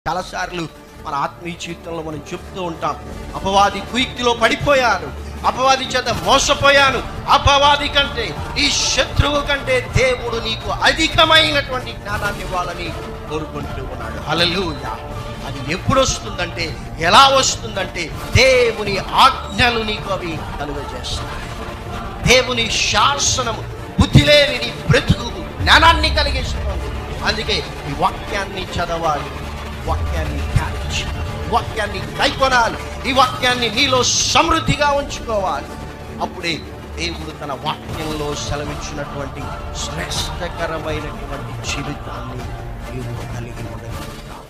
చాలాసార్లు మన ఆత్మీయ జీవితంలో మనం చెప్తూ ఉంటాం, అపవాది కుయుక్తిలో పడిపోయాను, అపవాది చేత మోసపోయాను, అపవాది కంటే ఈ శత్రువు కంటే దేవుడు నీకు అధికమైనటువంటి జ్ఞానాన్ని ఇవ్వాలని కోరుకుంటూ ఉన్నాడు. హల్లెలూయా. అది ఎప్పుడు వస్తుందంటే, ఎలా వస్తుందంటే, దేవుని ఆజ్ఞలు నీకు అవి కలుగజేస్తాయి. దేవుని శాసనము బుద్ధి లేని నీ బ్రతుకు జ్ఞానాన్ని కలిగిస్తుంది. అందుకే ఈ వాక్యాన్ని చదవాలి, వాక్యాన్ని ధ్యానించాలి, వాక్యాన్ని కైకొనాలి, ఈ వాక్యాన్ని నీలో సమృద్ధిగా ఉంచుకోవాలి. అప్పుడే దేవుడు తన వాక్యంలో సెలవిచ్చినటువంటి శ్రేష్టకరమైనటువంటి జీవితాన్ని నీవు కలిగి ఉండగలుగుతావు.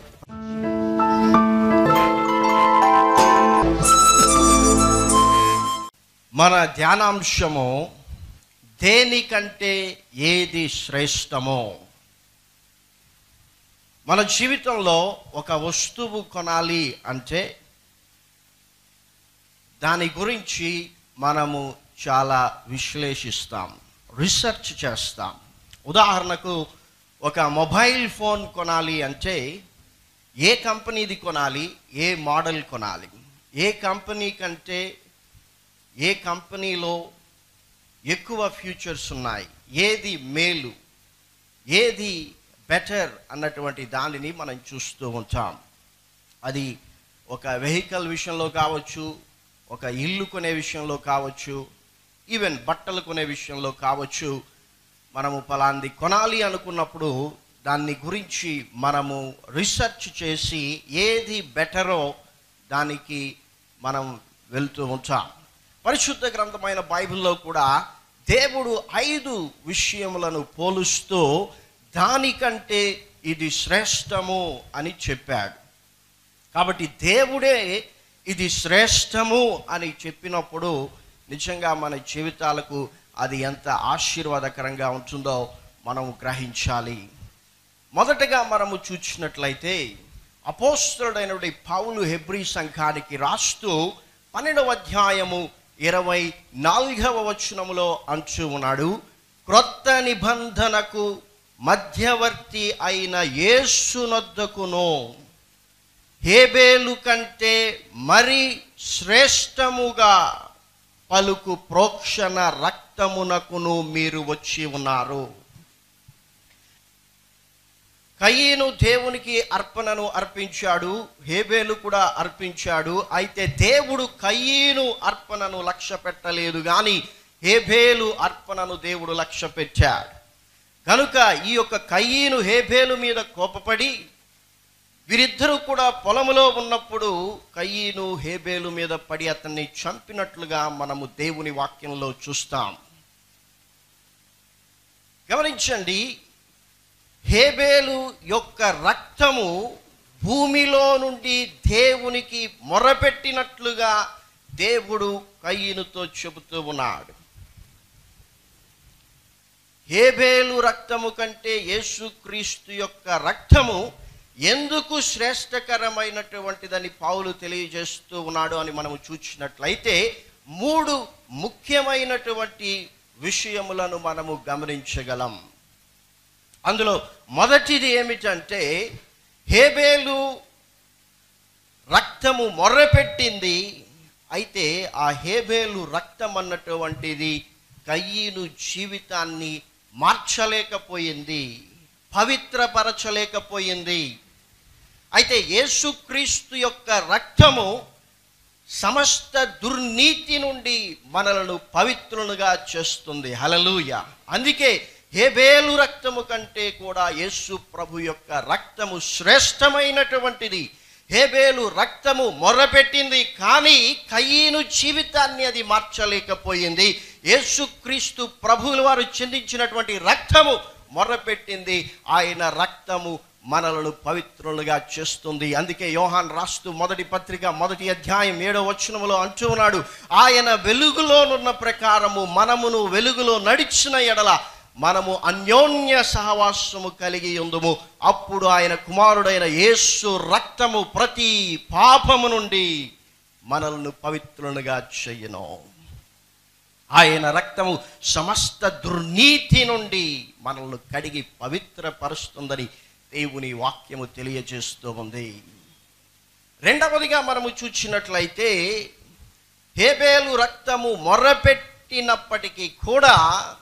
మన ధ్యానాంశము దేనికంటే ఏది శ్రేష్టమో. మన జీవితంలో ఒక వస్తువు కొనాలి అంటే దాని గురించి మనము చాలా విశ్లేషిస్తాం, రీసెర్చ్ చేస్తాం. ఉదాహరణకు ఒక మొబైల్ ఫోన్ కొనాలి అంటే ఏ కంపెనీది కొనాలి, ఏ మోడల్ కొనాలి, ఏ కంపెనీ కంటే ఏ కంపెనీలో ఎక్కువ ఫ్యూచర్స్ ఉన్నాయి, ఏది మేలు, ఏది బెటర్ అన్నటువంటి దానిని మనం చూస్తూ ఉంటాం. అది ఒక వెహికల్ విషయంలో కావచ్చు, ఒక ఇల్లు కొనే విషయంలో కావచ్చు, ఈవెన్ బట్టలు కొనే విషయంలో కావచ్చు. మనము పలాంది కొనాలి అనుకున్నప్పుడు దాన్ని గురించి మనము రీసెర్చ్ చేసి ఏది బెటరో దానికి మనం వెళ్తూ ఉంటాం. పరిశుద్ధ గ్రంథమైన బైబిల్లో కూడా దేవుడు 5 విషయములను పోలుస్తూ దానికంటే ఇది శ్రేష్టము అని చెప్పాడు. కాబట్టి దేవుడే ఇది శ్రేష్టము అని చెప్పినప్పుడు నిజంగా మన జీవితాలకు అది ఎంత ఆశీర్వాదకరంగా ఉంటుందో మనం గ్రహించాలి. మొదటగా మనము చూసినట్లయితే అపోస్తలుడైనటువంటి పౌలు హెబ్రీ సంఘానికి రాస్తూ 12వ అధ్యాయము 24వ వచనములో అంటూ ఉన్నాడు, క్రొత్త నిబంధనకు మధ్యవర్తి అయిన యేసునొద్దకును హేబేలు కంటే మరి శ్రేష్టముగా పలుకు ప్రోక్షణ రక్తమునకును మీరు వచ్చి ఉన్నారు. కయీను దేవునికి అర్పణను అర్పించాడు, హేబేలు కూడా అర్పించాడు. అయితే దేవుడు కయీను అర్పణను లక్ష్య పెట్టలేదు, కానీ హేబేలు అర్పణను దేవుడు లక్ష్య పెట్టాడు. కనుక ఈ యొక్క కయీను హేబేలు మీద కోపపడి వీరిద్దరూ కూడా పొలములో ఉన్నప్పుడు కయీను హేబేలు మీద పడి అతన్ని చంపినట్లుగా మనము దేవుని వాక్యంలో చూస్తాం. గమనించండి, హేబేలు యొక్క రక్తము భూమిలో నుండి దేవునికి మొరపెట్టినట్లుగా దేవుడు కయీనుతో చెబుతూ ఉన్నాడు. హేబేలు రక్తము కంటే యేసుక్రీస్తు యొక్క రక్తము ఎందుకు శ్రేష్టకరమైనటువంటిదని పౌలు తెలియజేస్తూ ఉన్నాడు అని మనము చూసినట్లయితే 3 ముఖ్యమైనటువంటి విషయములను మనము గమనించగలం. అందులో మొదటిది ఏమిటంటే, హేబేలు రక్తము మొర్రపెట్టింది. అయితే ఆ హేబేలు రక్తం అన్నటువంటిది కయీను జీవితాన్ని మార్చలేకపోయింది, పవిత్రపరచలేకపోయింది. అయితే యేసుక్రీస్తు యొక్క రక్తము సమస్త దుర్నీతి నుండి మనలను పవిత్రులుగా చేస్తుంది. హల్లెలూయా. అందుకే హేబేలు రక్తము కంటే కూడా యేసు ప్రభు యొక్క రక్తము శ్రేష్టమైనటువంటిది. హేబేలు రక్తము మొర్రపెట్టింది, కానీ కయీను జీవితాన్ని అది మార్చలేకపోయింది. యేసుక్రీస్తు ప్రభువుల వారు చెందించినటువంటి రక్తము మొర్రపెట్టింది. ఆయన రక్తము మనలను పవిత్రులుగా చేస్తుంది. అందుకే యోహాన్ రాస్తూ మొదటి పత్రిక 1వ అధ్యాయం 7వ వచనములో అంటూ ఉన్నాడు, ఆయన వెలుగులోనున్న ప్రకారము మనమును వెలుగులో నడిచిన ఎడల మనము అన్యోన్య సహవాసము కలిగి ఉందుము. అప్పుడు ఆయన కుమారుడైన యేసు రక్తము ప్రతి పాపము నుండి మనల్ని పవిత్రులుగా చెయ్యను. ఆయన రక్తము సమస్త దుర్నీతి నుండి మనల్ని కడిగి పవిత్రపరుస్తుందని దేవుని వాక్యము తెలియజేస్తూ ఉంది. రెండవదిగా మనము చూసినట్లయితే హేబేలు రక్తము మొర్రపెట్టినప్పటికీ కూడా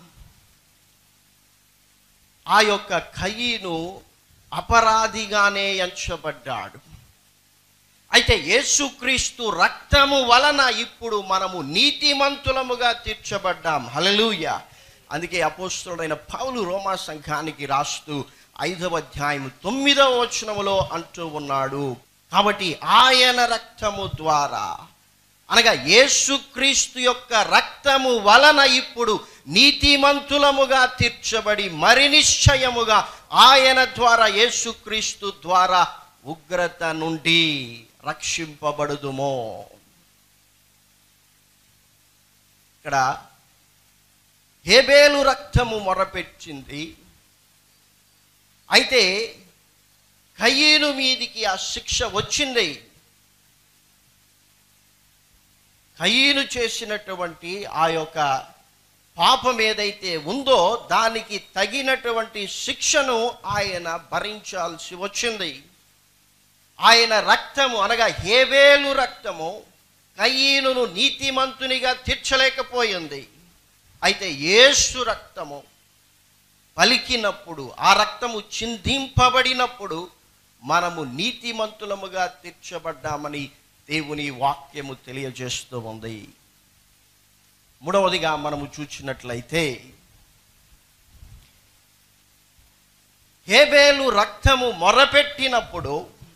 ఆ యొక్క కయీను అపరాధిగానే ఎంచబడ్డాడు. అయితే యేసుక్రీస్తు రక్తము వలన ఇప్పుడు మనము నీతిమంతులముగా తీర్చబడ్డాం. హల్లెలూయా. అందుకే అపోస్తలుడైన పౌలు రోమా సంఘానికి రాస్తూ 5వ అధ్యాయం 9వ వచనములో అంటూ ఉన్నాడు, కాబట్టి ఆయన రక్తము ద్వారా, అనగా యేసుక్రీస్తు యొక్క రక్తము వలన ఇప్పుడు నీతిమంతులముగా తీర్చబడి మరి నిశ్చయముగా ఆయన ద్వారా, యేసుక్రీస్తు ద్వారా ఉగ్రత నుండి రక్షింపబడుదుమో. ఇక్కడ హేబేలు రక్తము మొరపెట్టింది, అయితే కయీను మీదికి ఆ శిక్ష వచ్చింది. కయీను చేసినటువంటి ఆ యొక్క పాపం ఏదైతే ఉందో దానికి తగినటువంటి శిక్షను ఆయన భరించాల్సి వచ్చింది. ఆయన రక్తము, అనగా హేబేలు రక్తము కయీనును నీతిమంతునిగా తీర్చలేకపోయింది. అయితే యేసు రక్తము పలికినప్పుడు, ఆ రక్తము చిందింపబడినప్పుడు మనము నీతిమంతులముగా తీర్చబడ్డామని దేవుని వాక్యము తెలియజేస్తూ ఉంది. మూడవదిగా మనము చూసినట్లయితే హేబేలు రక్తము మొరపెట్టినప్పుడు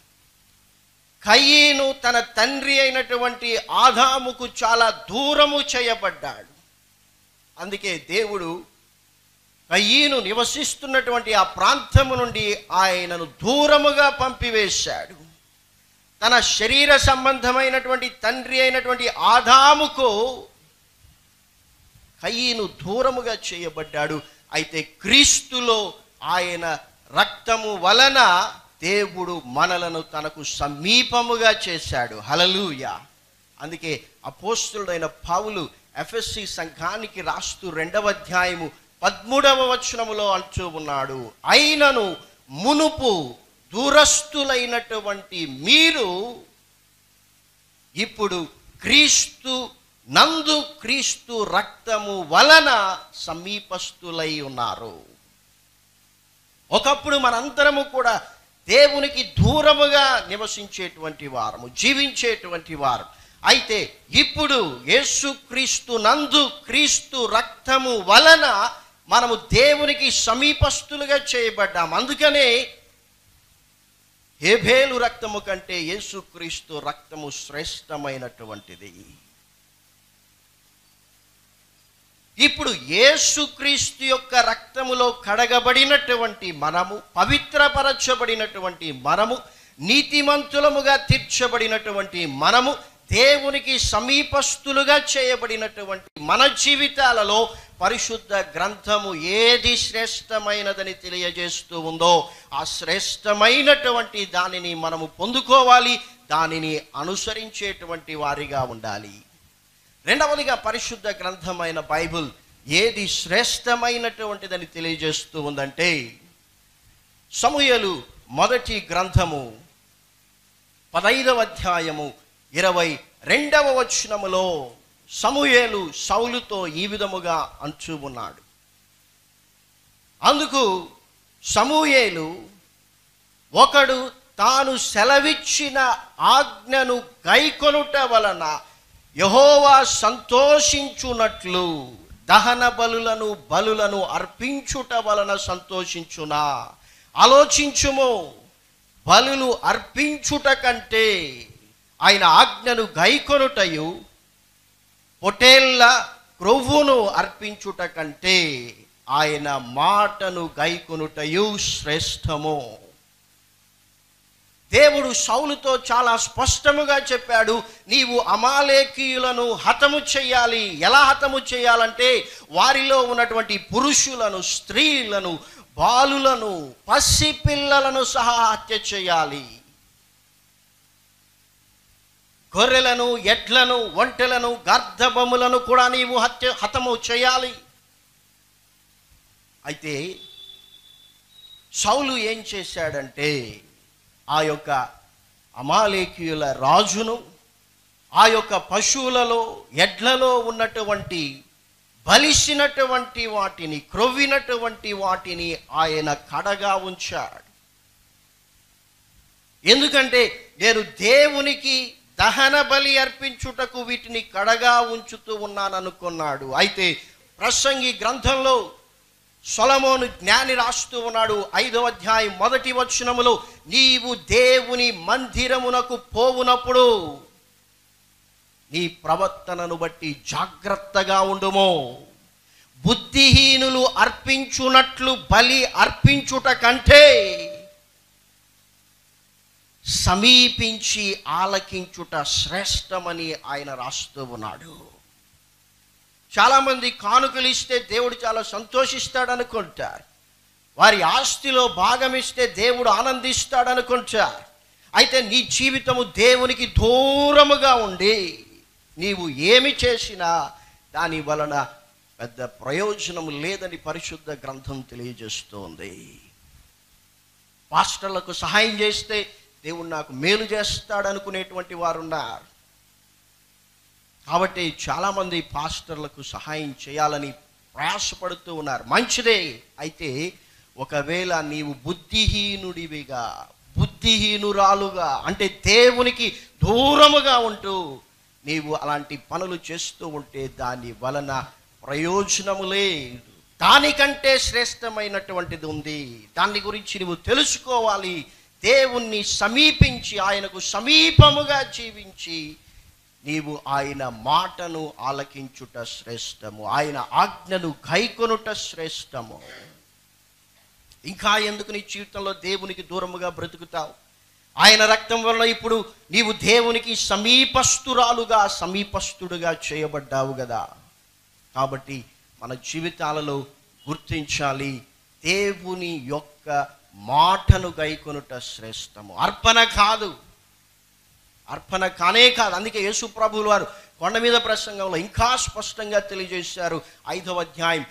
కయీను తన తండ్రి అయినటువంటి ఆదాముకు చాలా దూరము చేయబడ్డాడు. అందుకే దేవుడు కయీను నివసిస్తున్నటువంటి ఆ ప్రాంతము నుండి ఆయనను దూరముగా పంపివేశాడు. తన శరీర సంబంధమైనటువంటి తండ్రి అయినటువంటి ఆదాముకు కయీను దూరముగా చేయబడ్డాడు. అయితే క్రీస్తులో ఆయన రక్తము వలన దేవుడు మనలను తనకు సమీపముగా చేశాడు. హల్లెలూయా. అందుకే అపోస్తలుడైన పౌలు ఎఫెసీ సంఘానికి రాస్తూ 2వ అధ్యాయము 13వ వచనములో అంటూ ఉన్నాడు, అయినను మునుపు దూరస్తులైనటువంటి మీరు ఇప్పుడు క్రీస్తు నందు, క్రీస్తు రక్తము వలన సమీపస్తులై ఉన్నారు. ఒకప్పుడు మనందరము కూడా దేవునికి దూరముగా నివసించేటువంటి వారము, జీవించేటువంటి వారు. అయితే ఇప్పుడు యేసుక్రీస్తు నందు, క్రీస్తు రక్తము వలన మనము దేవునికి సమీపస్తులుగా చేయబడ్డాం. అందుకనే హేబేలు రక్తము కంటే యేసుక్రీస్తు రక్తము శ్రేష్టమైనటువంటిది. ఇప్పుడు యేసుక్రీస్తు యొక్క రక్తములో కడగబడినటువంటి మనము, పవిత్రపరచబడినటువంటి మనము, నీతిమంతులముగా తీర్చబడినటువంటి మనము, దేవునికి సమీపస్తులుగా చేయబడినటువంటి మన జీవితాలలో పరిశుద్ధ గ్రంథము ఏది శ్రేష్టమైనదని తెలియజేస్తూ ఉందో ఆ శ్రేష్టమైనటువంటి దానిని మనము పొందుకోవాలి, దానిని అనుసరించేటువంటి వారిగా ఉండాలి. రెండవదిగా పరిశుద్ధ గ్రంథమైన బైబిల్ ఏది శ్రేష్టమైనటువంటిదని తెలియజేస్తూ ఉందంటే, సమూయేలు మొదటి గ్రంథము 15వ అధ్యాయము 22వ వచనములో సమూయేలు సౌలుతో ఈ విధముగా అంటూ ఉన్నాడు. అందుకు సమూయేలు, ఒకడు తాను సెలవిచ్చిన ఆజ్ఞను గైకొనుట వలన యెహోవా సంతోషించునట్లు దహన బలులను అర్పించుట వలన సంతోషించునా? ఆలోచించుము, బలులు అర్పించుట కంటే ఆయన ఆజ్ఞను గైకొనుటయు, పొటేళ్ల క్రొవ్వును అర్పించుట కంటే ఆయన మాటను గైకొనుటయు శ్రేష్టము. దేవుడు సౌలుతో చాలా స్పష్టముగా చెప్పాడు, నీవు అమాలేకీయులను హతము చేయాలి. ఎలా హతము చేయాలంటే వారిలో ఉన్నటువంటి పురుషులను, స్త్రీలను, బాలులను, పసిపిల్లలను సహా హత్య చేయాలి. గొర్రెలను, ఎడ్లను, ఒంటెలను, గర్ధబములను కూడా నీవు హతము చేయాలి. అయితే సౌలు ఏం చేశాడంటే ఆ యొక్క అమాలేకీయుల రాజును, ఆ యొక్క పశువులలో ఎడ్లలో ఉన్నటువంటి బలిసినటువంటి వాటిని, క్రొవ్వినటువంటి వాటిని ఆయన కడగా ఉంచాడు. ఎందుకంటే నేను దేవునికి దహన బలి అర్పించుటకు వీటిని కడగా ఉంచుతూ ఉన్నాననుకున్నాడు. అయితే ప్రసంగి గ్రంథంలో సొలొమోను జ్ఞాని రాస్తూ ఉన్నాడు, 5వ అధ్యాయం 1వ వచనములో, నీవు దేవుని మందిరమునకు పోవునప్పుడు నీ ప్రవర్తనను బట్టి జాగ్రత్తగా ఉండుము. బుద్ధిహీనులు అర్పించునట్లు బలి అర్పించుట కంటే సమీపించి ఆలకించుట శ్రేష్టమని ఆయన రాస్తూ ఉన్నాడు. చాలామంది కానుకలు ఇస్తే దేవుడు చాలా సంతోషిస్తాడు అనుకుంటారు. వారి ఆస్తిలో భాగం ఇస్తే దేవుడు ఆనందిస్తాడు అనుకుంటారు. అయితే నీ జీవితము దేవునికి దూరముగా ఉండి నీవు ఏమి చేసినా దాని వలన పెద్ద ప్రయోజనం లేదని పరిశుద్ధ గ్రంథం తెలియజేస్తోంది. పాస్టర్లకు సహాయం చేస్తే దేవుడు నాకు మేలు చేస్తాడు అనుకునేటువంటి వారు ఉన్నారు. కాబట్టి చాలామంది పాస్టర్లకు సహాయం చేయాలని ప్రయాసపడుతూ ఉన్నారు, మంచిదే. అయితే ఒకవేళ నీవు బుద్ధిహీనుడివిగా, బుద్ధిహీనురాలుగా, అంటే దేవునికి దూరముగా ఉంటూ నీవు అలాంటి పనులు చేస్తూ ఉంటే దాని వలన ప్రయోజనము లేదు. దానికంటే శ్రేష్టమైనటువంటిది ఉంది. దాని గురించి నువ్వు తెలుసుకోవాలి. దేవుణ్ణి సమీపించి ఆయనకు సమీపముగా జీవించి నీవు ఆయన మాటను ఆలకించుట శ్రేష్టము, ఆయన ఆజ్ఞను గైకొనుట శ్రేష్టము. ఇంకా ఎందుకు నీ జీవితంలో దేవునికి దూరముగా బ్రతుకుతావు? ఆయన రక్తం వలన ఇప్పుడు నీవు దేవునికి సమీపస్తురాలుగా, సమీపస్తుడుగా చేయబడ్డావు కదా. కాబట్టి మన జీవితాలలో గుర్తించాలి, దేవుని యొక్క మాటను గైకొనుట శ్రేష్టము. అర్పణ కాదు, అర్పణ కానే కాదు. అందుకే యేసు ప్రభువుల వారు కొండ మీద ప్రసంగంలో ఇంకా స్పష్టంగా తెలియజేశారు. 5వ అధ్యాయం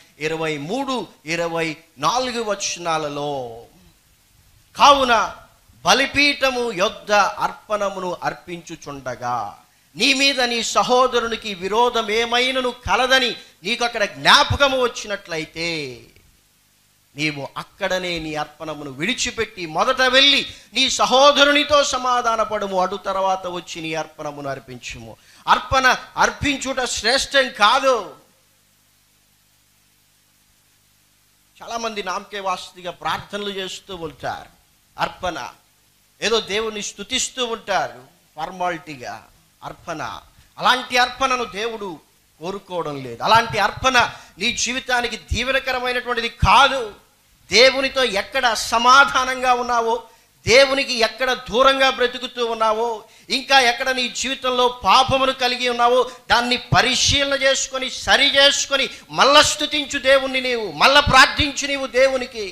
23-24 వచనాలలో, కావున బలిపీఠము యొద్ద అర్పణమును అర్పించుచుండగా నీ మీద నీ సహోదరునికి విరోధం ఏమైనను కలదని నీకు అక్కడ జ్ఞాపకము వచ్చినట్లయితే నీవు అక్కడనే నీ అర్పణమును విడిచిపెట్టి మొదట వెళ్ళి నీ సహోదరునితో సమాధానపడము, అటు తర్వాత వచ్చి నీ అర్పణమును అర్పించుము. అర్పణ అర్పించుట శ్రేష్టం కాదు. చాలామంది నామకే వాస్తుగా ప్రార్థనలు చేస్తూ ఉంటారు. అర్పణ ఏదో దేవుని స్తుతిస్తూ ఉంటారు ఫార్మాలిటీగా. అర్పణ, అలాంటి అర్పణను దేవుడు కోరుకోవడం లేదు. అలాంటి అర్పణ నీ జీవితానికి దీవెనకరమైనటువంటిది కాదు. దేవునితో ఎక్కడ సమాధానంగా ఉన్నావో, దేవునికి ఎక్కడ దూరంగా బ్రతుకుతూ ఉన్నావో, ఇంకా ఎక్కడ నీ జీవితంలో పాపమును కలిగి ఉన్నావో దాన్ని పరిశీలన చేసుకొని సరి చేసుకొని మళ్ళా స్తుతించు దేవుణ్ణి, నీవు మళ్ళా ప్రార్థించు. నీవు దేవునికి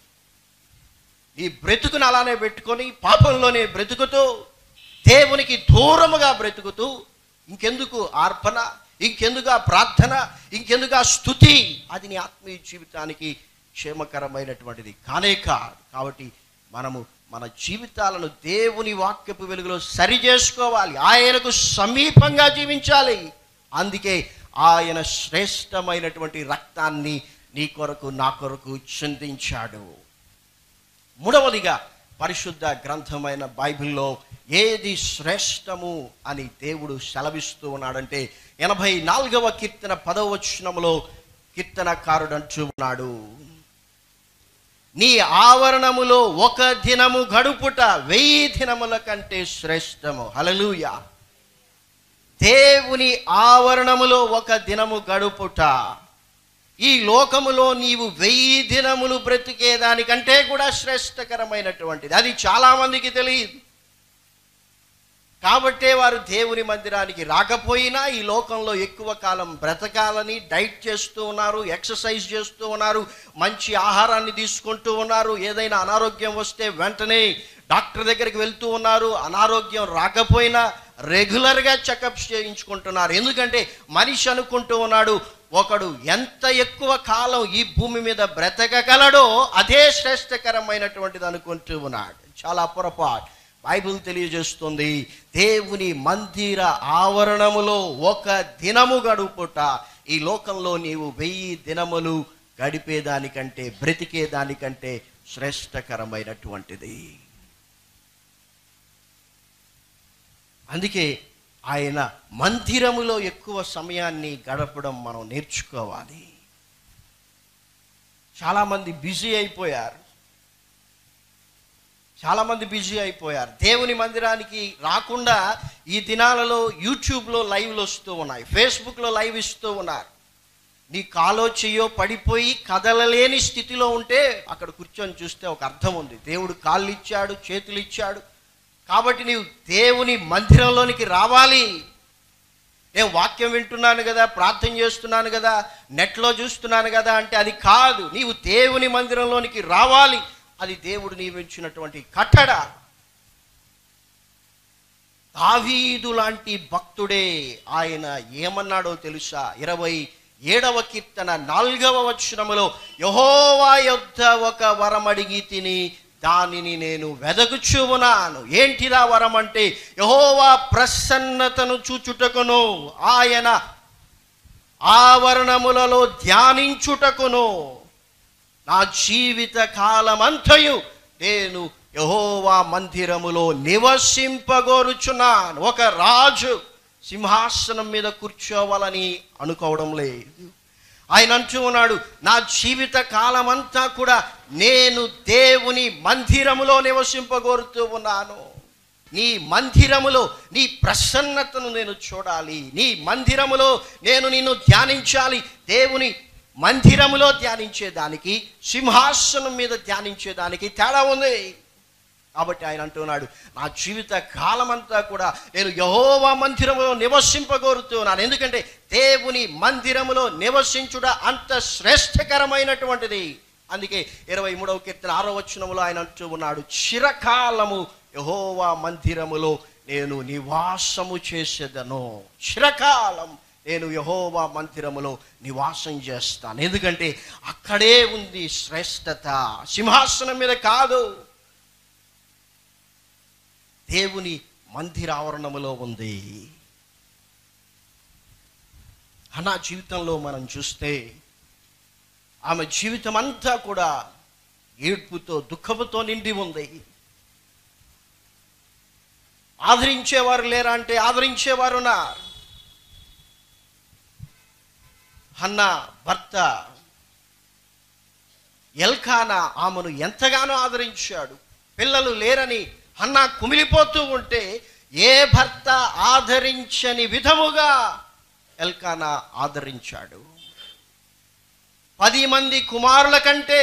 ఈ బ్రతుకును అలానే పెట్టుకొని పాపంలోనే బ్రతుకుతూ దేవునికి దూరముగా బ్రతుకుతూ ఇంకెందుకు అర్పణ, ఇంకెందుకు ప్రార్థన, ఇంకెందుకు స్తుతి? అది నీ ఆత్మీయ జీవితానికి క్షేమకరమైనటువంటిది కానే కాదు. కాబట్టి మనము మన జీవితాలను దేవుని వాక్యపు వెలుగులో సరి చేసుకోవాలి, ఆయనకు సమీపంగా జీవించాలి. అందుకే ఆయన శ్రేష్టమైనటువంటి రక్తాన్ని నీ కొరకు నా కొరకు చిందించాడు. మూడవదిగా పరిశుద్ధ గ్రంథమైన బైబిల్లో ఏది శ్రేష్టము అని దేవుడు సెలవిస్తూ ఉన్నాడంటే 84వ కీర్తన 10వ వచనములో కీర్తనకారుడు అంటూ ఉన్నాడు, నీ ఆవరణములో ఒక దినము గడుపుట 1000 దినముల కంటే శ్రేష్టము. హల్లెలూయా. దేవుని ఆవరణములో ఒక దినము గడుపుట, ఈ లోకములో నీవు 1000 దినములు బ్రతికేదానికంటే కూడా శ్రేష్టకరమైనటువంటిది. అది చాలామందికి తెలియదు. కాబట్టే వారు దేవుని మందిరానికి రాకపోయినా ఈ లోకంలో ఎక్కువ కాలం బ్రతకాలని డైట్ చేస్తూ ఉన్నారు, ఎక్సర్సైజ్ చేస్తూ ఉన్నారు, మంచి ఆహారాన్ని తీసుకుంటూ ఉన్నారు. ఏదైనా అనారోగ్యం వస్తే వెంటనే డాక్టర్ దగ్గరికి వెళ్తూ ఉన్నారు. అనారోగ్యం రాకపోయినా రెగ్యులర్గా చెకప్స్ చేయించుకుంటున్నారు. ఎందుకంటే మనిషి అనుకుంటూ ఉన్నాడు, ఒకడు ఎంత ఎక్కువ కాలం ఈ భూమి మీద బ్రతకగలడో అదే శ్రేష్టకరమైనటువంటిది అనుకుంటూ ఉన్నాడు. చాలా పొరపాటు. బైబిల్ తెలియజేస్తుంది, దేవుని మందిర ఆవరణములో ఒక దినము గడుపుట ఈ లోకంలో నీవు 1000 దినములు గడిపేదానికంటే, బ్రతికేదానికంటే శ్రేష్టకరమైనటువంటిది. అందుకే ఆయన మందిరములో ఎక్కువ సమయాన్ని గడపడం మనం నేర్చుకోవాలి. చాలామంది బిజీ అయిపోయారు. దేవుని మందిరానికి రాకుండా ఈ దినాలలో యూట్యూబ్లో లైవ్లు వస్తూ ఉన్నాయి, ఫేస్బుక్లో లైవ్ ఇస్తూ ఉన్నారు. నీ కాలో చెయ్యో పడిపోయి కదలలేని స్థితిలో ఉంటే అక్కడ కూర్చొని చూస్తే ఒక అర్థం ఉంది. దేవుడు కాళ్ళు ఇచ్చాడు, చేతులు ఇచ్చాడు, కాబట్టి నీవు దేవుని మందిరంలోనికి రావాలి. నేను వాక్యం వింటున్నాను కదా, ప్రార్థన చేస్తున్నాను కదా, నెట్లో చూస్తున్నాను కదా అంటే అది కాదు. నీవు దేవుని మందిరంలోనికి రావాలి. అది దేవుడు నియమించినటువంటి కట్టడ. దావీదు లాంటి భక్తుడే ఆయన ఏమన్నాడో తెలుసా? 27వ కీర్తన 4వ వచనములో, యెహోవా యొద్ద ఒక వరం అడిగి తిని దానిని నేను వెదకుచూ ఉన్నాను. ఏంటిదా వరం అంటే, యెహోవా ప్రసన్నతను చూచుటకును, ఆయన ఆవరణములలో ధ్యానించుటకును నా జీవిత కాలమంతయు నేను యెహోవా మందిరములో నివసింపగోరుచున్నాను. ఒక రాజు సింహాసనం మీద కూర్చోవాలని అనుకోవడం లేదు. ఆయన అంటూ ఉన్నాడు, నా జీవిత కాలమంతా కూడా నేను దేవుని మందిరములో నివసింపగోరుతూ ఉన్నాను. నీ మందిరములో నీ ప్రసన్నతను నేను చూడాలి. నీ మందిరములో నేను నిన్ను ధ్యానించాలి. దేవుని మందిరములో ధ్యానించేదానికి, సింహాసనం మీద ధ్యానించేదానికి తేడా ఉంది. కాబట్టి ఆయన అంటున్నాడు, నా జీవిత కాలమంతా కూడా నేను యెహోవా మందిరములో నివసింపగోరుతున్నాను. ఎందుకంటే దేవుని మందిరములో నివసించుట అంత శ్రేష్టకరమైనటువంటిది. అందుకే 23వ కీర్తన 6వ వచనములో ఆయన అంటూ ఉన్నాడు, చిరకాలము యెహోవా మందిరములో నేను నివాసము చేసేదను. చిరకాలం నేను యెహోవా మందిరములో నివాసం చేస్తాను. ఎందుకంటే అక్కడే ఉంది శ్రేష్టత, సింహాసనం మీద కాదు, దేవుని మందిర ఆవరణములో ఉంది. హన్నా జీవితంలో మనం చూస్తే ఆమె జీవితం అంతా కూడా ఏడ్పుతో, దుఃఖముతో నిండి ఉంది. ఆదరించేవారు లేరా అంటే ఆదరించేవారు ఉన్నారు. హన్నా భర్త ఎల్కానా ఆమెను ఎంతగానో ఆదరించాడు. పిల్లలు లేరని హన్నా కుమిలిపోతూ ఉంటే ఏ భర్త ఆదరించని విధముగా ఎల్కానా ఆదరించాడు. 10 మంది కుమారుల కంటే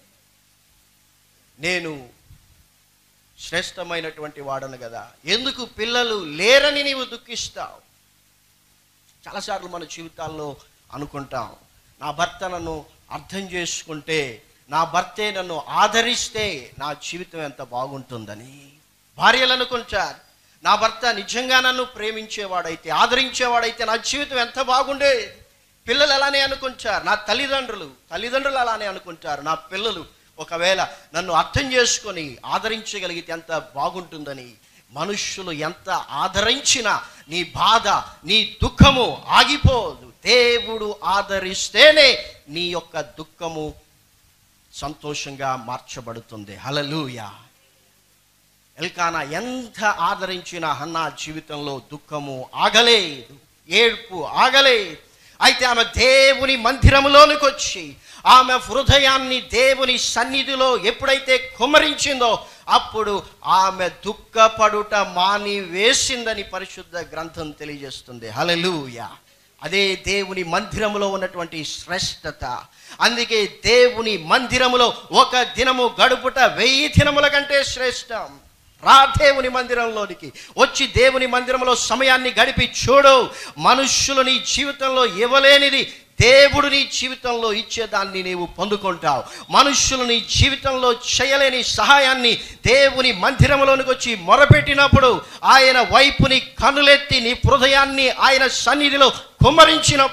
నేను శ్రేష్టమైనటువంటి వాడను కదా, ఎందుకు పిల్లలు లేరని నీవు దుఃఖిస్తావు? చాలాసార్లు మన జీవితాల్లో అనుకుంటాం, నా భర్త నన్ను అర్థం చేసుకుంటే, నా భర్తే నన్ను ఆదరిస్తే నా జీవితం ఎంత బాగుంటుందని. భార్యలు అనుకుంటారు, నా భర్త నిజంగా నన్ను ప్రేమించేవాడైతే, ఆదరించేవాడైతే నా జీవితం ఎంత బాగుండే. పిల్లలు అలానే అనుకుంటారు, నా తల్లిదండ్రులు అలానే అనుకుంటారు, నా పిల్లలు ఒకవేళ నన్ను అర్థం చేసుకొని ఆదరించగలిగితే ఎంత బాగుంటుందని. మనుష్యులు ఎంత ఆదరించినా నీ బాధ, నీ దుఃఖము ఆగిపోదు. దేవుడు ఆదరిస్తేనే నీ యొక్క దుఃఖము సంతోషంగా మార్చబడుతుంది. హల్లెలూయా. ఎల్కానా ఎంత ఆదరించిన హన్నా జీవితంలో దుఃఖము ఆగలేదు, ఏడ్పు ఆగలేదు. అయితే ఆమె దేవుని మందిరములోనికి వచ్చి ఆమె హృదయాన్ని దేవుని సన్నిధిలో ఎప్పుడైతే కుమ్మరించిందో అప్పుడు ఆమె దుఃఖపడుట మాని వేసిందని పరిశుద్ధ గ్రంథం తెలియజేస్తుంది. హల్లెలూయా. అదే దేవుని మందిరములో ఉన్నటువంటి శ్రేష్టత. అందుకే దేవుని మందిరములో ఒక దినము గడుపుట 1000 దినముల కంటే శ్రేష్టం. రా దేవుని మందిరంలోనికి వచ్చి దేవుని మందిరంలో సమయాన్ని గడిపి చూడు. మనుష్యులు నీ జీవితంలో ఇవ్వలేనిది దేవుడు నీ జీవితంలో ఇచ్చేదాన్ని నీవు పొందుకుంటావు. మనుష్యులు నీ జీవితంలో చేయలేని సహాయాన్ని దేవుని మందిరంలోనికి వచ్చి మొరపెట్టినప్పుడు, ఆయన వైపుని కనులెత్తి నీ హృదయాన్ని ఆయన సన్నిధిలో కుమ్మరించినప్పుడు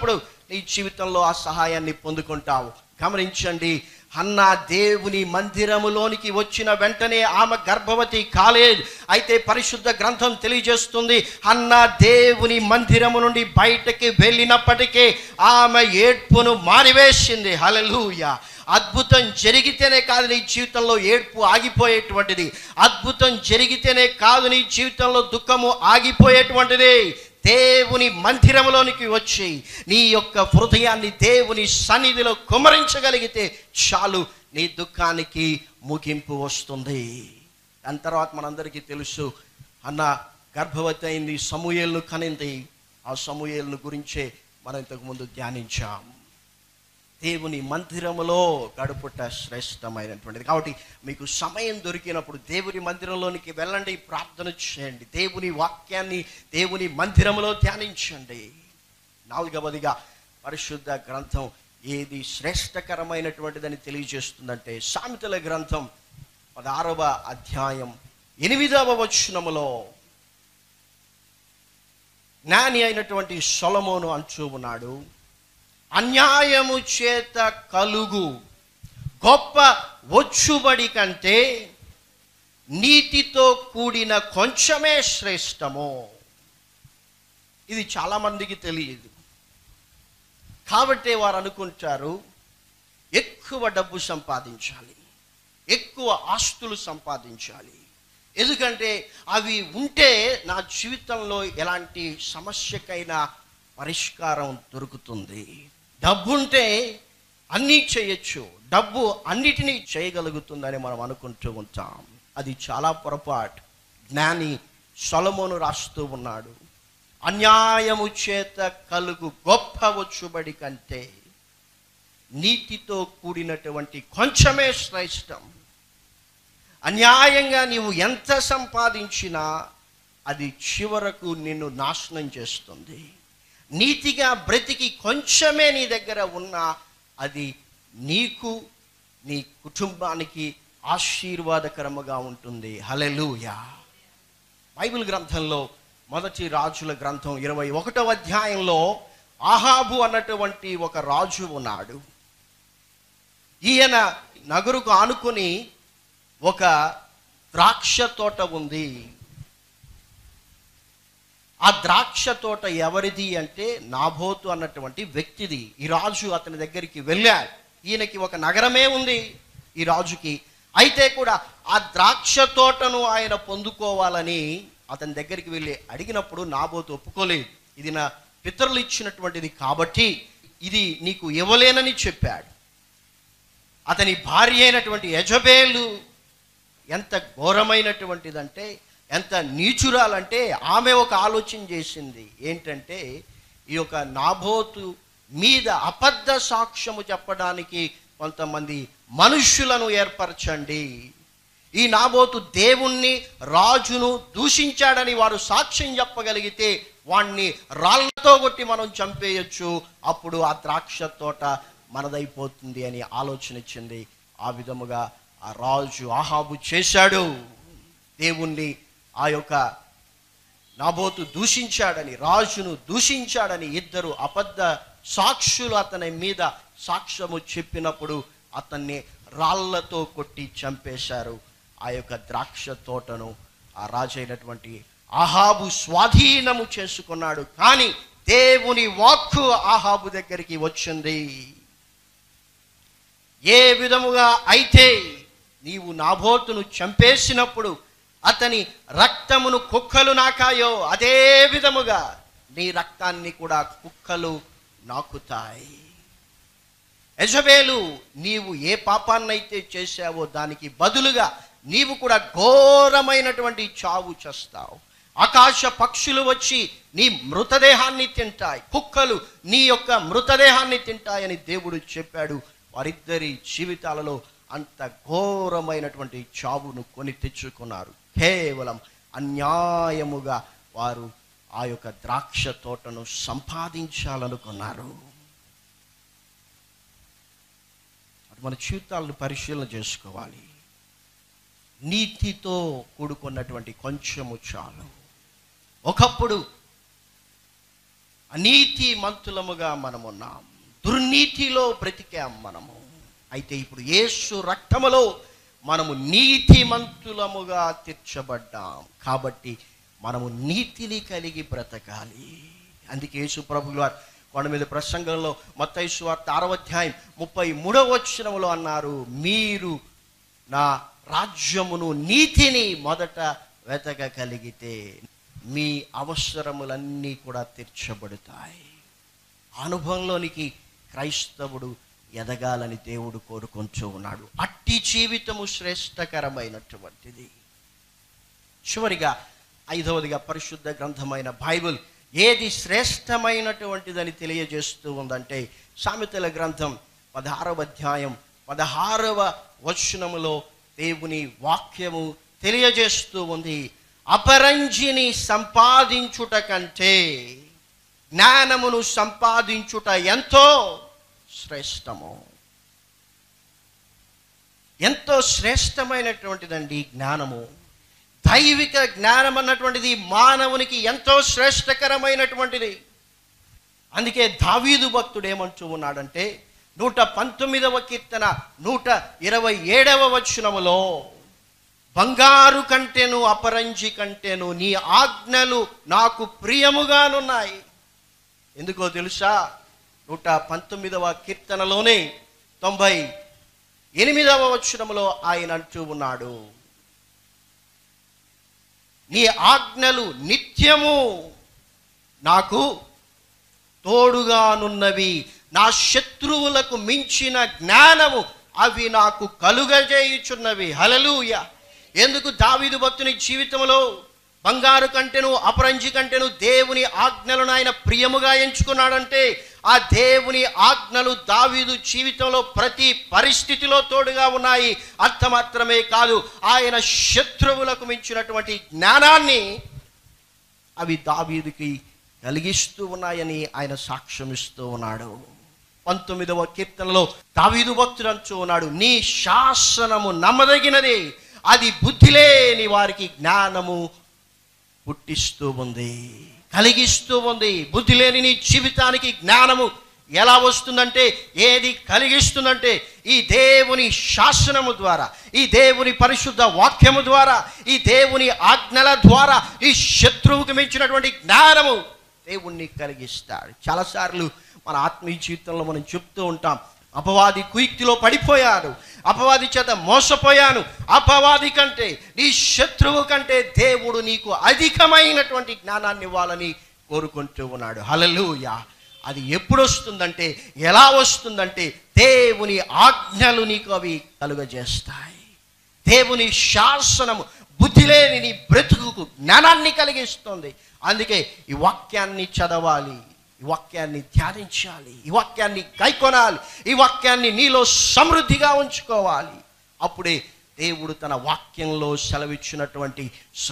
నీ జీవితంలో ఆ సహాయాన్ని పొందుకుంటావు. గమనించండి, హన్నా దేవుని మందిరములోనికి వచ్చిన వెంటనే ఆమె గర్భవతి కాలేదు. అయితే పరిశుద్ధ గ్రంథం తెలియజేస్తుంది, హన్నా దేవుని మందిరము నుండి బయటకి వెళ్ళినప్పటికీ ఆమె ఏడ్పును మానివేసింది. హల్లెలూయా. అద్భుతం జరిగితేనే కాదు నీ జీవితంలో ఏడ్పు ఆగిపోయేటువంటిది. అద్భుతం జరిగితేనే కాదు నీ జీవితంలో దుఃఖము ఆగిపోయేటువంటిది. దేవుని మందిరంలోనికి వచ్చి నీ యొక్క హృదయాన్ని దేవుని సన్నిధిలో కుమ్మరించగలిగితే చాలు, నీ దుఃఖానికి ముగింపు వస్తుంది. దాని తర్వాత మనందరికీ తెలుసు, అన్న గర్భవతి అయింది, సమూయేలును కనింది. ఆ సమూయేలును గురించే మనం ఇంతకుముందు ధ్యానించాం. దేవుని మందిరములో గడుపుట శ్రేష్టమైనటువంటిది. కాబట్టి మీకు సమయం దొరికినప్పుడు దేవుని మందిరంలోనికి వెళ్ళండి, ప్రార్థన చేయండి, దేవుని వాక్యాన్ని దేవుని మందిరములో ధ్యానించండి. 4వదిగా పరిశుద్ధ గ్రంథం ఏది శ్రేష్టకరమైనటువంటిదని తెలియజేస్తుందంటే, సామెతల గ్రంథం 16వ అధ్యాయం 8వ వచనములో జ్ఞాని అయినటువంటి సొలొమోను అంటూ ఉన్నాడు, అన్యాయము చేత కలుగు గొప్ప వచ్చుబడి కంటే నీతితో కూడిన కొంచెమే శ్రేష్టము. ఇది చాలామందికి తెలియదు. కాబట్టి వారు అనుకుంటారు, ఎక్కువ డబ్బు సంపాదించాలి, ఎక్కువ ఆస్తులు సంపాదించాలి, ఎందుకంటే అవి ఉంటే నా జీవితంలో ఎలాంటి సమస్యకైనా పరిష్కారం దొరుకుతుంది. డబ్బుంటే అన్నీ చేయొచ్చు, డబ్బు అన్నిటినీ చేయగలుగుతుందని మనం అనుకుంటూ ఉంటాం. అది చాలా పొరపాటు. జ్ఞాని సొలొమోను రాస్తూ ఉన్నాడు, అన్యాయము చేత కలుగు గొప్ప వచ్చుబడి కంటే నీతితో కూడినటువంటి కొంచెమే శ్రేష్టం. అన్యాయంగా నీవు ఎంత సంపాదించినా అది చివరకు నిన్ను నాశనం చేస్తుంది. నీతిగా బ్రతికి కొంచెమే నీ దగ్గర ఉన్నా అది నీకు నీ కుటుంబానికి ఆశీర్వాదకరముగా ఉంటుంది. హల్లెలూయా. బైబిల్ గ్రంథంలో మొదటి రాజుల గ్రంథం 21వ అధ్యాయంలో ఆహాబు అన్నటువంటి ఒక రాజు ఉన్నాడు. ఈయన నగరుకు ఆనుకొని ఒక ద్రాక్ష తోట ఉంది. ఆ ద్రాక్ష తోట ఎవరిది అంటే నాబోతు అన్నటువంటి వ్యక్తిది. ఈ రాజు అతని దగ్గరికి వెళ్ళాడు. ఈయనకి ఒక నగరమే ఉంది ఈ రాజుకి. అయితే కూడా ఆ ద్రాక్ష తోటను ఆయన పొందుకోవాలని అతని దగ్గరికి వెళ్ళి అడిగినప్పుడు నాబోతు ఒప్పుకోలేదు. ఇది నా పితరులు ఇచ్చినటువంటిది కాబట్టి ఇది నీకు ఇవ్వలేనని చెప్పాడు. అతని భార్య అయినటువంటి యెజబేలు ఎంత ఘోరమైనటువంటిదంటే, ఎంత నీచురాలంటే, ఆమె ఒక ఆలోచన చేసింది. ఏంటంటే, ఈ యొక్క నాబోతు మీద అబద్ధ సాక్ష్యము చెప్పడానికి కొంతమంది మనుష్యులను ఏర్పరచండి. ఈ నాబోతు దేవుణ్ణి రాజును దూషించాడని వారు సాక్ష్యం చెప్పగలిగితే వాణ్ణి రాళ్లతో కొట్టి మనం చంపేయచ్చు, అప్పుడు ఆ ద్రాక్ష తోట మనదైపోతుంది అని ఆలోచన ఇచ్చింది. ఆ విధముగా ఆ రాజు ఆహాబు చేశాడు. దేవుణ్ణి ఆ యొక్క నాబోతు దూషించాడని, రాజును దూషించాడని ఇద్దరు అబద్ధ సాక్షులు అతని మీద సాక్ష్యము చెప్పినప్పుడు అతన్ని రాళ్లతో కొట్టి చంపేశారు. ఆ యొక్క ద్రాక్ష తోటను ఆ రాజు అయినటువంటి ఆహాబు స్వాధీనము చేసుకున్నాడు. కానీ దేవుని వాక్కు ఆహాబు దగ్గరికి వచ్చింది. ఏ విధముగా అయితే నీవు నాబోతును చంపేసినప్పుడు అతని రక్తమును కుక్కలు నాకాయో, అదే విధముగా నీ రక్తాన్ని కూడా కుక్కలు నాకుతాయి. యెజబేలు, నీవు ఏ పాపాన్నైతే చేశావో దానికి బదులుగా నీవు కూడా ఘోరమైనటువంటి చావు చేస్తావు. ఆకాశ పక్షులు వచ్చి నీ మృతదేహాన్ని తింటాయి, కుక్కలు నీ యొక్క మృతదేహాన్ని తింటాయని దేవుడు చెప్పాడు. వారిద్దరి జీవితాలలో అంత ఘోరమైనటువంటి చావును కొని తెచ్చుకున్నారు. కేవలం అన్యాయముగా వారు ఆ యొక్క ద్రాక్ష తోటను సంపాదించాలనుకున్నారు. మన జీవితాలను పరిశీలన చేసుకోవాలి. నీతితో కూడుకున్నటువంటి కొంచెము చాలు. ఒకప్పుడు అనీతి మంతులముగా మనమున్నాం, దుర్నీతిలో బ్రతికాం మనము. అయితే ఇప్పుడు యేసు రక్తములో మనము నీతిమంతులముగా తీర్చబడ్డాం. కాబట్టి మనము నీతిని కలిగి బ్రతకాలి. అందుకే యేసు ప్రభువు వారు కొండ మీద ప్రసంగంలో మత్తయి సువార్త 6వ అధ్యాయం 33వ వచనములో అన్నారు, మీరు నా రాజ్యమును నీతిని మొదట వెతకగలిగితే మీ అవసరములన్నీ కూడా తీర్చబడతాయి. అనుభవంలోనికి క్రైస్తవుడు ఎదగాలని దేవుడు కోరుకుంటూ ఉన్నాడు. అట్టి జీవితము శ్రేష్టకరమైనటువంటిది. చివరిగా 5వదిగా పరిశుద్ధ గ్రంథమైన బైబిల్ ఏది శ్రేష్టమైనటువంటిదని తెలియజేస్తూ ఉందంటే, సామెతల గ్రంథం 16వ అధ్యాయం 16వ వచనములో దేవుని వాక్యము తెలియజేస్తూ ఉంది, అపరంజిని సంపాదించుట కంటే జ్ఞానమును సంపాదించుట ఎంతో శ్రేష్టము. ఎంతో శ్రేష్టమైనటువంటిదండి జ్ఞానము. దైవిక జ్ఞానం అన్నటువంటిది మానవునికి ఎంతో శ్రేష్టకరమైనటువంటిది. అందుకే దావీదు భక్తుడు ఏమంటూ ఉన్నాడంటే 119వ కీర్తన 127వ వచనములో, బంగారు కంటేను అపరంజి కంటేను నీ ఆజ్ఞలు నాకు ప్రియముగానున్నాయి. ఎందుకో తెలుసా? 119వ కీర్తనలోనే 98వ వచనములో ఆయన అంటూ ఉన్నాడు, నీ ఆజ్ఞలు నిత్యము నాకు తోడుగానున్నవి, నా శత్రువులకు మించిన జ్ఞానము అవి నాకు కలుగజేయుచున్నవి. హల్లెలూయా. ఎందుకు దావీదు భక్తుని జీవితంలో బంగారు కంటేను అపరంజి కంటేను దేవుని ఆజ్ఞలను ఆయన ప్రియముగా ఎంచుకున్నాడంటే, ఆ దేవుని ఆజ్ఞలు దావీదు జీవితంలో ప్రతి పరిస్థితిలో తోడుగా ఉన్నాయి. అంత మాత్రమే కాదు, ఆయన శత్రువులకు మించినటువంటి జ్ఞానాన్ని అవి దావీదుకి కలిగిస్తూ ఉన్నాయని ఆయన సాక్ష్యం ఇస్తూ ఉన్నాడు. 19వ కీర్తనలో దావీదు భక్తుడు అంటూ ఉన్నాడు, నీ శాసనము నమ్మదగినది, అది బుద్ధి లేని వారికి జ్ఞానము పుట్టిస్తూ ఉంది, కలిగిస్తూ ఉంది. బుద్ధి లేని నీ జీవితానికి జ్ఞానము ఎలా వస్తుందంటే, ఏది కలిగిస్తుందంటే, ఈ దేవుని శాసనము ద్వారా, ఈ దేవుని పరిశుద్ధ వాక్యము ద్వారా, ఈ దేవుని ఆజ్ఞల ద్వారా ఈ శత్రువుకు మించినటువంటి జ్ఞానము దేవుణ్ణి కలిగిస్తాడు. చాలాసార్లు మన ఆత్మీయ జీవితంలో మనం చెప్తూ ఉంటాం, అపవాది కుయుక్తిలో పడిపోయాడు, అపవాది చేత మోసపోయాను, అపవాది కంటే నీ శత్రువు కంటే దేవుడు నీకు అధికమైనటువంటి జ్ఞానాన్ని ఇవ్వాలని కోరుకుంటూ ఉన్నాడు. హల్లెలూయా. అది ఎప్పుడు వస్తుందంటే, ఎలా వస్తుందంటే, దేవుని ఆజ్ఞలు నీకు అవి కలుగజేస్తాయి. దేవుని శాసనము బుద్ధి లేని నీ బ్రతుకుకు జ్ఞానాన్ని కలిగిస్తుంది. అందుకే ఈ వాక్యాన్ని చదవాలి, ఈ వాక్యాన్ని ధ్యానించాలి, ఈ వాక్యాన్ని గైకొనాలి, ఈ వాక్యాన్ని నీలో సమృద్ధిగా ఉంచుకోవాలి. అప్పుడే దేవుడు తన వాక్యంలో సెలవిచ్చినటువంటి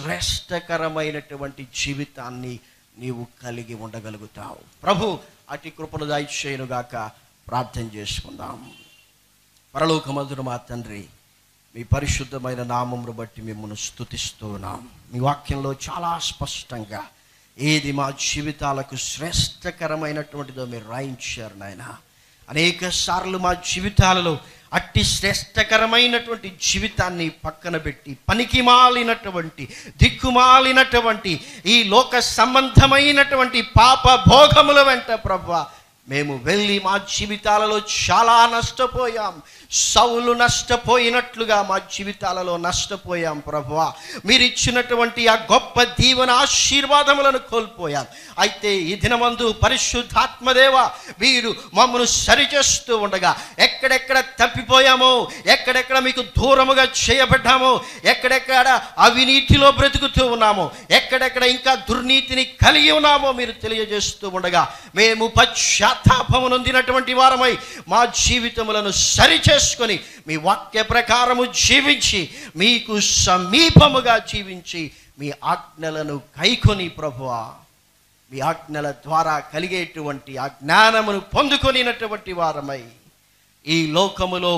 శ్రేష్టకరమైనటువంటి జీవితాన్ని నీవు కలిగి ఉండగలుగుతావు. ప్రభు అటు కృపను దయచేయునుగాక. ప్రార్థన చేసుకుందాం. పరలోకమందున మా తండ్రి, మీ పరిశుద్ధమైన నామమును బట్టి మిమ్మల్ని స్తుతిస్తున్నాం. మీ వాక్యంలో చాలా స్పష్టంగా ఏది మా జీవితాలకు శ్రేష్టకరమైనటువంటిదో మీరు రాయించారు నాయన. అనేక సార్లు మా జీవితాలలో అట్టి శ్రేష్టకరమైనటువంటి జీవితాన్ని పక్కన పెట్టి పనికిమాలినటువంటి దిక్కుమాలినటువంటి ఈ లోక సంబంధమైనటువంటి పాప భోగముల వెంట ప్రభువా మేము వెళ్ళి మా జీవితాలలో చాలా నష్టపోయాం. సౌలు నష్టపోయినట్లుగా మా జీవితాలలో నష్టపోయాం ప్రభువా. మీరు ఇచ్చినటువంటి ఆ గొప్ప దీవెన ఆశీర్వాదములను కోల్పోయాం. అయితే ఈ దినమందు పరిశుద్ధాత్మదేవ మీరు మమ్మను సరిచేస్తూ ఉండగా, ఎక్కడెక్కడ తప్పిపోయామో, ఎక్కడెక్కడ మీకు దూరముగా చేయబడ్డామో, ఎక్కడెక్కడ అవినీతిలో బ్రతుకుతూ ఉన్నామో, ఎక్కడెక్కడ ఇంకా దుర్నీతిని కలిగి ఉన్నామో మీరు తెలియజేస్తూ ఉండగా, మేము పశ్చాత్తాపము నొందినటువంటి వారమై మా జీవితములను సరిచేసుకొని మీ వాక్య ప్రకారము జీవించి, మీకు సమీపముగా జీవించి, మీ ఆజ్ఞలను గైకొని ప్రభువా, మీ ఆజ్ఞల ద్వారా కలిగేటువంటి ఆ జ్ఞానమును పొందుకొనినటువంటి వారమై ఈ లోకములో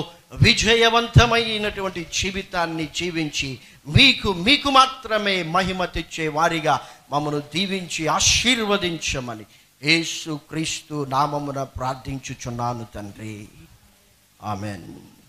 విజయవంతమైనటువంటి జీవితాన్ని జీవించి మీకు మాత్రమే మహిమ తెచ్చే వారిగా మమ్మను దీవించి ఆశీర్వదించమని యేసు క్రీస్తు నామమున ప్రార్థించుచున్నాను తండ్రి. ఆమెన్.